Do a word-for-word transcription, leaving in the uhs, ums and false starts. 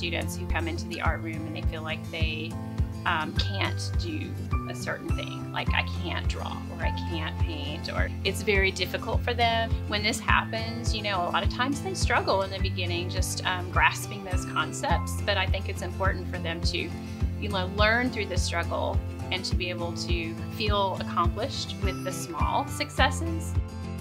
students who come into the art room and they feel like they um, can't do a certain thing, like I can't draw or I can't paint, or it's very difficult for them. When this happens, you know, a lot of times they struggle in the beginning just um, grasping those concepts, but I think it's important for them to, you know, learn through the struggle and to be able to feel accomplished with the small successes.